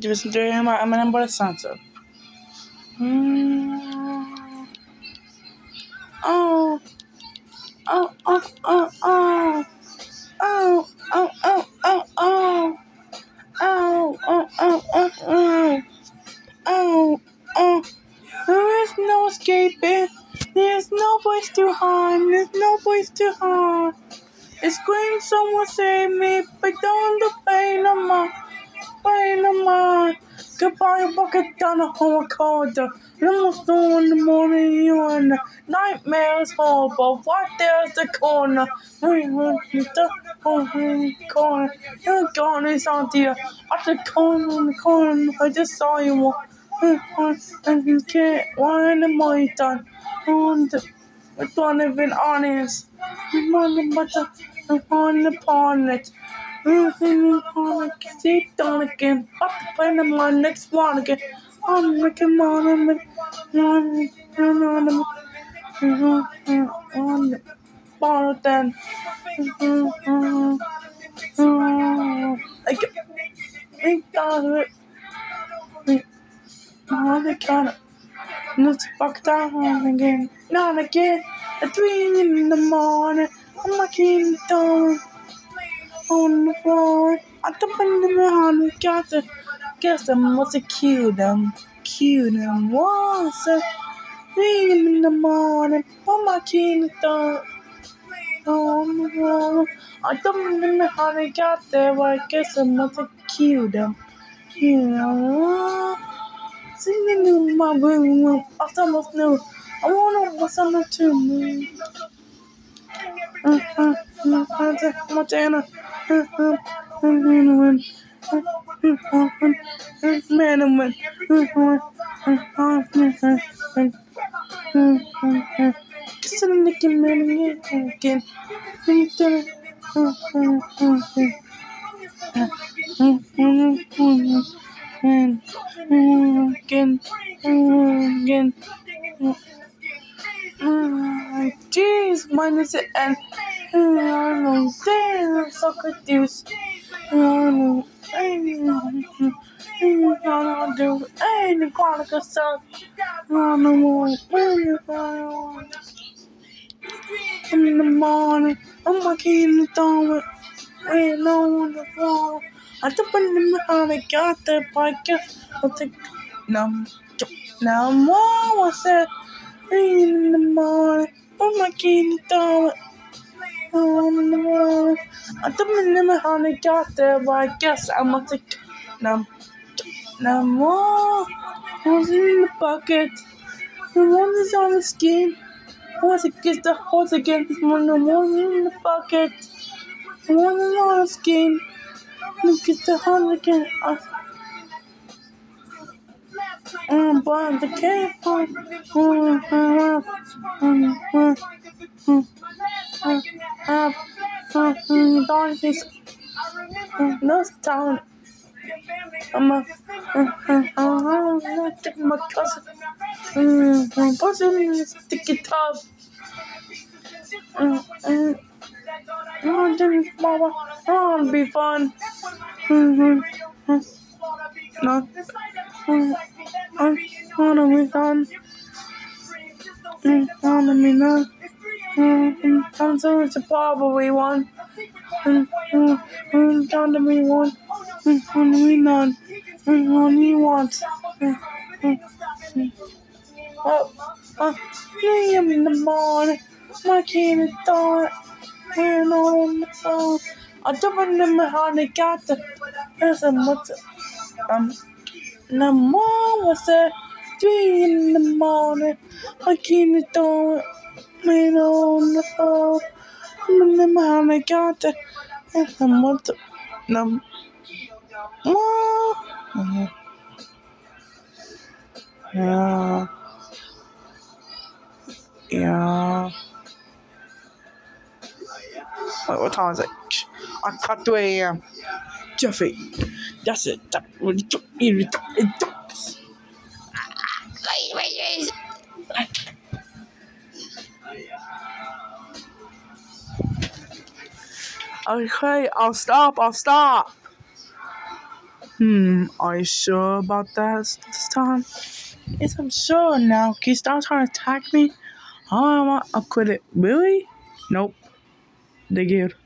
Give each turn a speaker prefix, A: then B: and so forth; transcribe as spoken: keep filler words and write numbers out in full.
A: Listen to him, Eminem, but it's censored. Mm. Oh, oh, oh, oh, oh, oh, oh, oh, oh, oh, oh, oh, oh, oh, oh, oh, oh. There is no escaping. There's no place to hide. There's no place to hide. It's scream, someone save me, but don't the pain of my, pain of mine. Goodbye, bucket down the whole corridor. Almost two in the morning, you and the nightmare is horrible. Right there's the corner. We went to the corner. Your corner is on the at the corner, in the corner. I just saw you. And you can't. Why am I done? On the, with one of an honest. I'm on the butter. I'm on the bonnet. Keep down again, but the plan of my next one again. I'm looking on the on the bar then. I get it down it. On the counter. Let's back down again. Not again. At three in the morning. I'm looking down on the floor. I don't know how got the guess I must have killed them. Killed them once. Three in the morning. Put my key in the door. On the floor. I don't know how they got there, but I guess I must have killed them. Killed them. Singing in my room. I almost knew. I wanna what's on the tomb. Uh, uh, uh, Montana. Uh, uh, Man, kissing the man again. Again, again. Jeez, mine is the end. I don't know. Damn, I'm so confused. I don't know. I don't know. Do any chronicle stuff. I don't know more. In the morning, I'm walking in the door. Waiting on the floor. I don't know how they got there, but I guess I'll take. No, no more. What's that? In the morning, I'm walking in the door. On the wall. I don't remember how they got there, but I guess I must have. No, no more. Who's in the bucket? The one is on the skin. Once it gets the horse again, when the one in the bucket. The one is on the skin. Look at the horse again. Um, but the cat. Have donkeys. No town. I'm a. I'm taking my cousin. I'm pushing the sticky tub. Oh, Jimmy's mama. Oh, it'll be fun. No. I wanna be fun. I wanna be fun. I'm so it's a probably one. I'm down to me one. Only none. Only once. Oh, uh, three in the morning. My kid is dark. And on the phone. I don't remember how they got the. There's a much. Um, no more was there. Three in the morning. My kid is dark. Man on the phone. I don't remember how they got the. There's a much. No more. Yeah. Yeah. Wait, what time is it? I cut two a.m. Jeffy. That's it. That really took me. It talks. Okay, I'll stop. I'll stop. Hmm, are you sure about that this time? Yes, I'm sure now. Can you stop trying to attack me? Oh, I want, I quit it. Really? Nope. They good.